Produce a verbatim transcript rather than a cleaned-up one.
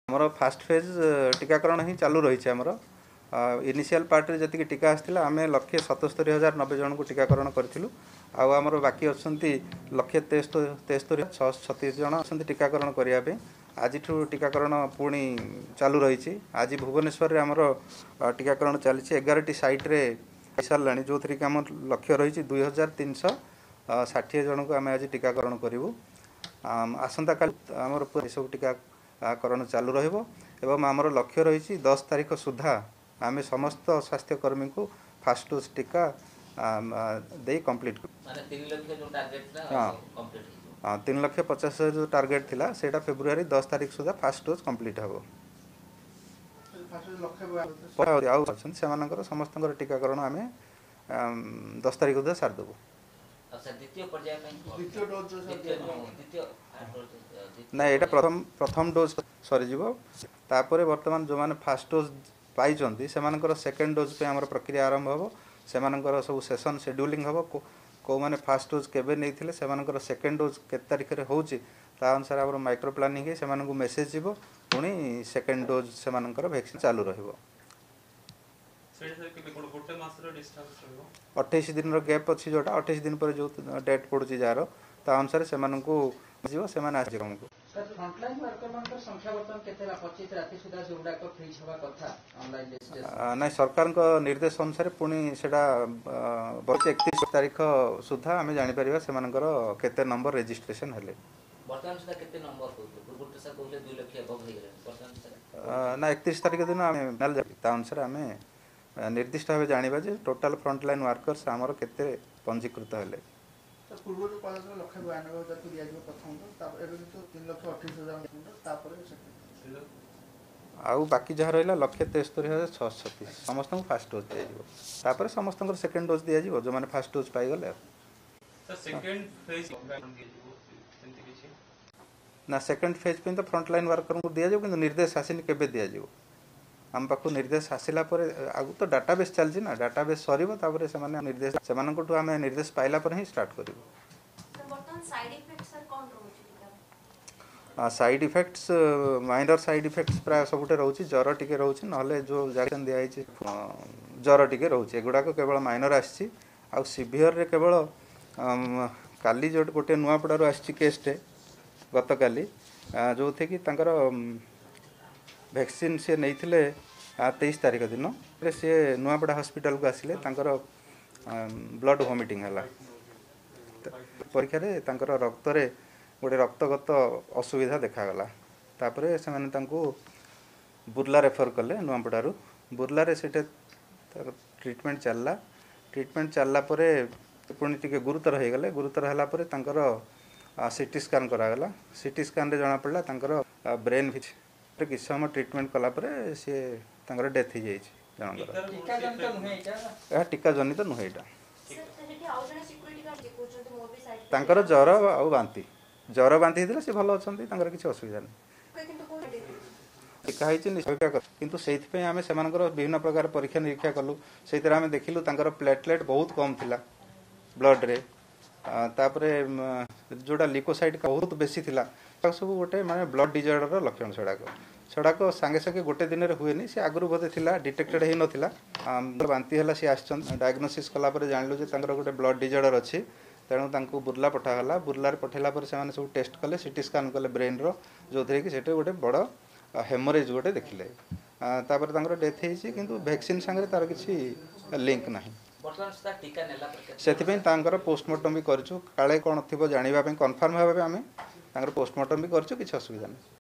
आमर fast phase टीकाकरण ही चालू रही आमर इनिशियल पार्ट रे जति टीका आसला आम लक्षे सतस्तरी हजार नब्बे जन को टीकाकरण करूँ आमर बाकी अच्छा लक्षे तेस्तरी छः छत्तीस जन अच्छा टीकाकरण करने आज टीकाकरण पुणी चालू रही आज भुवनेश्वर में आमर टीकाकरण चली एगार टी सैट्रे सारा जो थी आम लक्ष्य रही दुई हजार तीन शौ षाठी जन को आम आज टीकाकरण करूँ आसंता काल आमर सब टीकाकरण चालू रहिबो एवं आमर लक्ष्य रही दस तारीख सुधा आम समस्त स्वास्थ्यकर्मी को फास्ट डोज टीका दे कंप्लीट हाँ तीन लक्ष पचास हजार जो टार्गेट थिला सेटा फेब्रुआरी दस तारीख सुधा फास्ट डोज कंप्लीट हम समस्त टीकाकरण आम दस तारीख सुधा सारदेबू ना ये प्रथम प्रथम डोज सरीज तापर बर्तमान जो मैंने फास्ट डोज पाई से सेकेंड डोज पे आम प्रक्रिया आरंभ हम से सब सेशन शेड्यूलिंग हम कौ मैंने फास्ट डोज केबे नहीं थिले से सेकेंड डोज के तारीख रे होची ता अनुसार आम माइक्रो प्लानिंग है से मेसेज जीव पुणी सेकेंड डोज से वैक्सीन चालू रहिबो अट्ठाईस दिन गैप अच्छी जोटा अट्ठाईस दिन पर जो डेट पड़ुची जार ता अनुसार से जीव से आमको ना सरकार निर्देश अनुसार पुणी से एकतीस तारीख सुधा आम जापर से केते नंबर रेजिस्ट्रेशन हेले ना एकतीस तारीख दिन अनुसार आम निर्दिष्ट भाव जाना जे टोटाल फ्रंटलाइन वर्कर्स आमर केते पंजीकृत हेले आउ बाकी जहाँ रहा लक्षे तेस्तरी हजार छः छत्तीस समस्त को फास्ट डोज दिज्व समस्त सेकेंड डोज दिज्व जो मैंने फास्ट डोज पाईगले ना सेकेंड फेज पे तो फ्रंटलाइन वर्कर को दिज्व कि निर्देश आसनी के दिज्व आम पाक निर्देश आसला आगु तो डाटाबेस चलती ना डाटाबेस सर निर्देश से आम निर्देश पाइला ही स्टार्ट कर side effects minor side effects प्राय सबुटे रोचे ज्वर टिके रोचे ना जो वैक्सीन दिखाई ज्वर टिके रोचे एगुड़ाक केवल माइनर आसी आ सीवियर रे केवल काली जो गोटे नुआपड़ारू आसी केसटे गत काली जो थी कि तांकर वैक्सीन से नहीं तेईस तारीख दिन सी नुआपड़ा हॉस्पिटल को आसिले ब्लड वॉमिटिंग है परीक्षा रे तांकर रक्त रे गोटे रक्तगत असुविधा देखागला तापर से बुर्ला रेफर कले नुआपड़ारू बुर्ला रे सेटे ट्रीटमेंट चलला ट्रीटमेंट चलला परे पुणी टिके गुरुतर हो गले गुरुतर है तांकर सीटी स्कान करागला सीटी स्कान रे जना पड़ला तांकर ब्रेन किसी समय ट्रीटमेंट कलापर सी डेथ हो जाए टीका जनित नुहे यहाँ ज्वर आ बांती ज्वर बांती होता सी भल अच्छा किसी असुविधा नहीं टीका है किंतु से आम से विभिन्न प्रकार परीक्षा निरीक्षा कलु से आम देखिलु प्लेटलेट बहुत कम थिला ब्लड रे तापरे जोड़ा लिकोसाइट बहुत बेसी थिला सब गोटे माने ब्लड डिजॉर्डर लक्षण सेडाक सेडाक सांगे सांगे गोटे दिन में हुए सी आगु बोधे थिला डिटेक्टेड हो नाला बांती है सी आस डायग्नोसिस कलापर जानलु जे गोटे ब्लड डिजॉर्डर अच्छी तेणु बुर्ला पठागला बुर्ला पठेला से सब टेस्ट कले सीटी स्कान कले ब्रेन रो जो थी कि गोटे बड़ हेमोरेज गोटे देखिले तापर डेथ होती किंतु वैक्सीन सांगे तार किसी लिंक ना से पोस्टमार्टम भी करूँ काले कौन थी जानापी कनफर्म भाव आम पोस्टमार्टम भी करूँ किसी असुविधा नहीं।